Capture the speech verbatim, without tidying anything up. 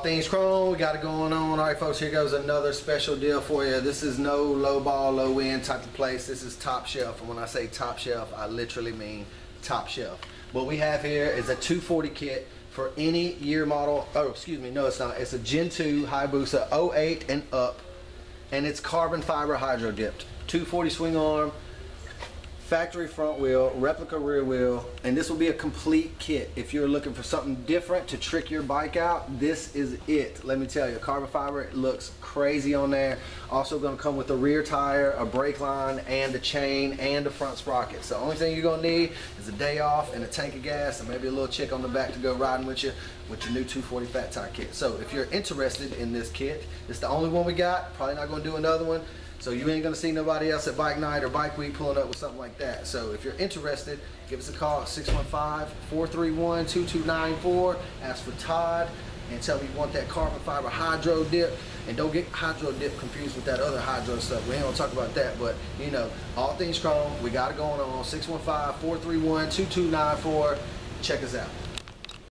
things chrome, we got it going on. All right, folks, here goes another special deal for you. This is no low ball, low end type of place. This is top shelf. And when I say top shelf, I literally mean top shelf. What we have here is a two forty kit for any year model. Oh, excuse me, no, it's not. It's a Gen two Hayabusa oh eight and up, and it's carbon fiber hydro dipped. two forty swing arm, factory front wheel, replica rear wheel, and this will be a complete kit. If you're looking for something different to trick your bike out, this is it. Let me tell you, carbon fiber, it looks crazy on there. Also going to come with a rear tire, a brake line, and a chain, and a front sprocket. So the only thing you're going to need is a day off and a tank of gas, and maybe a little chick on the back to go riding with you with your new two forty fat tire kit. So if you're interested in this kit, it's the only one we got. Probably not going to do another one. So you ain't gonna see nobody else at Bike Night or Bike Week pulling up with something like that. So if you're interested, give us a call at six one five, four three one, two two nine four. Ask for Todd and tell me you want that carbon fiber hydro dip. And don't get hydro dip confused with that other hydro stuff. We ain't gonna talk about that, but you know, all things chrome, we got it going on. six one five, four three one, two two nine four. Check us out.